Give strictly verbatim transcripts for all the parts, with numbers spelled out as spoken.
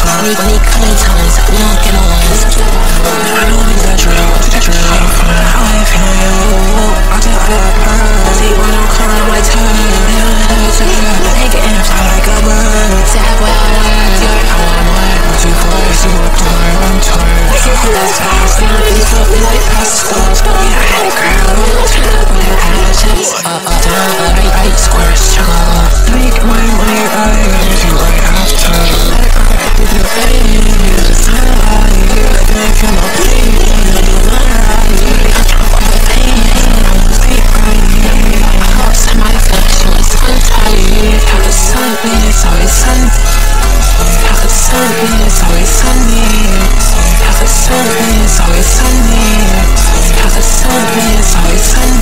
come. We need coming times, we don't get no ones. I know niggas that drill, that drill. How I feel you, I'll tell all that pearl. See when I'm coming on my turn. They getting fly like a bird. Say halfway I work, I want more. One, two, four, see what I'm doing, I'm torn. Like you pull that fast, you know these fuck me like past the scores. Yeah, I had a crowd, turn up on that ass. Up, up, down, right, right, square, struggle. Make my money right, if you right after. Let it go back with your face. It's not a lie, like I feel no pain. I do not right, I'm trying for the pain. I was late right, I hope somebody flush you with sun tight. How the sun is always sun. How the sun is always sunny. How the sun is always sunny. How the sun is always sunny.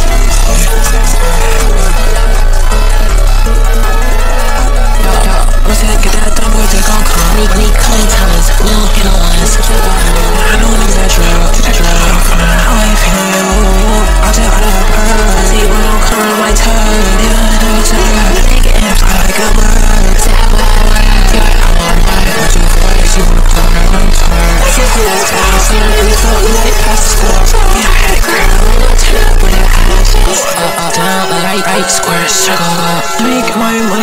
Yo, yo, what's that? Get that dumb boy, they gon' come. We need clean times, we don't get no ones. I know niggas that drill, that drill. How I feel you, I'll tell all that pearl. See when I'm coming on my turn. They getting fly like a bird. Say halfway I work, I want more. One, two, four, see when I'm coming on my turn. Like you pull that fast, you know these fuck me like past the scores. Yeah, I had a crowd, turn up with that ass. Up, up, down, right, right, square, circle up. Make my money.